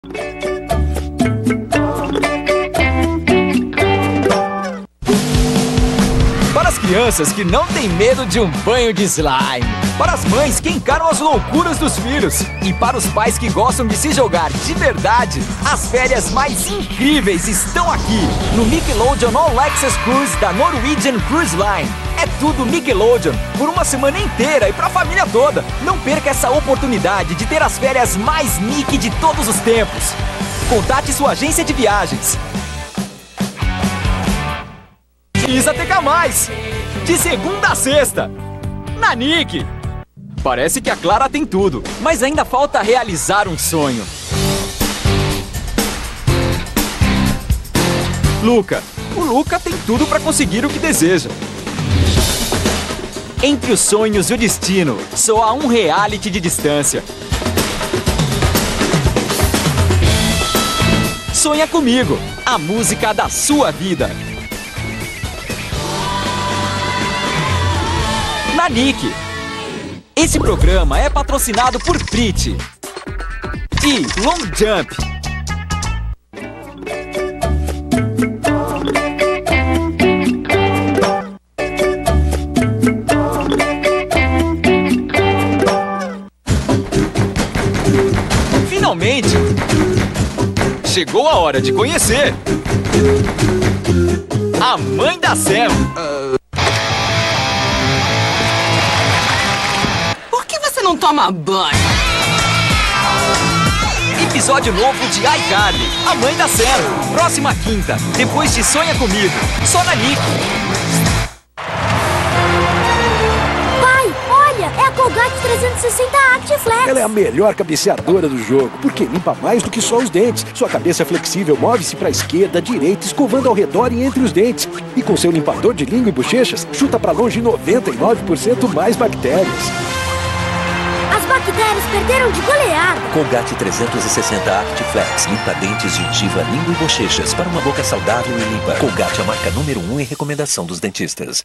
Para as crianças que não têm medo de um banho de slime. Para as mães que encaram as loucuras dos filhos. E para os pais que gostam de se jogar de verdade, as férias mais incríveis estão aqui no Nickelodeon All Access Cruise da Norwegian Cruise Line. É tudo Nickelodeon por uma semana inteira e para a família toda. Não perca essa oportunidade de ter as férias mais Nick de todos os tempos. Contate sua agência de viagens. Isa TK+, de segunda a sexta, na Nick. Parece que a Clara tem tudo, mas ainda falta realizar um sonho. Luca. O Luca tem tudo para conseguir o que deseja. Entre os sonhos e o destino, só há um reality de distância. Sonha comigo, a música da sua vida. Na Nick. Esse programa é patrocinado por Pretty e Long Jump. Finalmente, chegou a hora de conhecer a mãe da Sam. Não toma banho. Episódio novo de iCarly, a mãe da Sam. Próxima quinta, depois de Sonha Comigo, só na Nick. Pai, olha, é a Colgate 360 ActiFlex. Ela é a melhor cabeceadora do jogo, porque limpa mais do que só os dentes. Sua cabeça flexível move-se para a esquerda, direita, escovando ao redor e entre os dentes. E com seu limpador de língua e bochechas, chuta para longe 99% mais bactérias. As bactérias perderam de goleada. Colgate 360 ActiFlex. Limpa dentes, gengiva, língua e bochechas para uma boca saudável e limpa. Colgate, a marca número 1 em recomendação dos dentistas.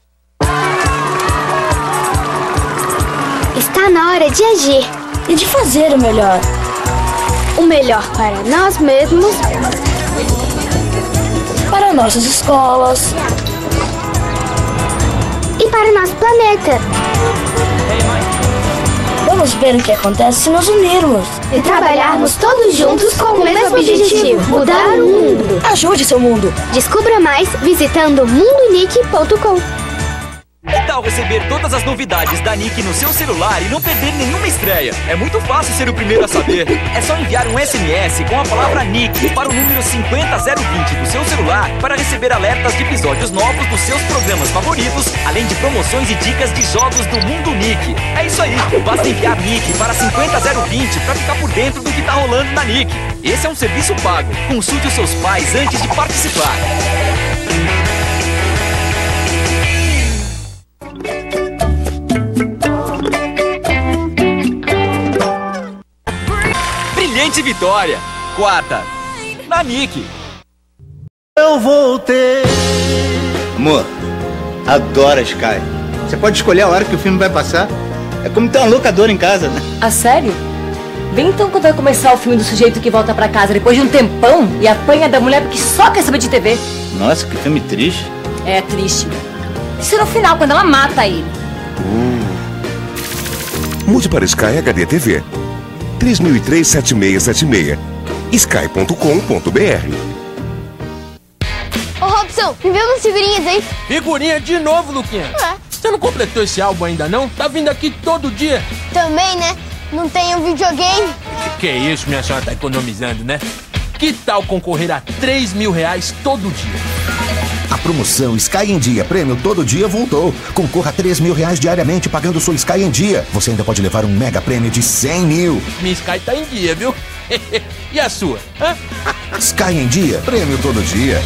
Está na hora de agir. E de fazer o melhor. O melhor para nós mesmos. Para nossas escolas. E para o nosso planeta. Vamos ver o que acontece se nos unirmos. E trabalharmos todos juntos com o mesmo objetivo: mudar o mundo. Ajude seu mundo. Descubra mais visitando mundonick.com. Que tal receber todas as novidades da Nick no seu celular e não perder nenhuma estreia? É muito fácil ser o primeiro a saber. É só enviar um SMS com a palavra Nick para o número 50020 do seu celular para receber alertas de episódios novos dos seus programas favoritos, além de promoções e dicas de jogos do mundo Nick. É isso aí, basta enviar Nick para 50020 para ficar por dentro do que tá rolando na Nick. Esse é um serviço pago. Consulte os seus pais antes de participar. Brilhante Vitória, quarta, na Nick. Eu voltei. Amor, adoro a Sky. Você pode escolher a hora que o filme vai passar. É como ter uma locadora em casa, né? Ah, sério? Vem então quando vai começar o filme do sujeito que volta pra casa depois de um tempão e apanha da mulher porque só quer saber de TV. Nossa, que filme triste. É triste. Isso no final, quando ela mata ele. Mude para Sky HD TV. 3003-7676. Sky.com.br. Ô Robson, me vê umas figurinhas aí. Figurinha de novo, Luquinha? Você não completou esse álbum ainda não? Tá vindo aqui todo dia. Também, né? Não tem um videogame. Que isso, minha senhora tá economizando, né? Que tal concorrer a R$3.000 todo dia? A promoção Sky em Dia Prêmio Todo Dia voltou. Concorra a R$3.000 diariamente pagando sua Sky em Dia. Você ainda pode levar um mega prêmio de 100 mil. Minha Sky tá em dia, viu? E a sua? Hã? Sky em Dia Prêmio Todo Dia.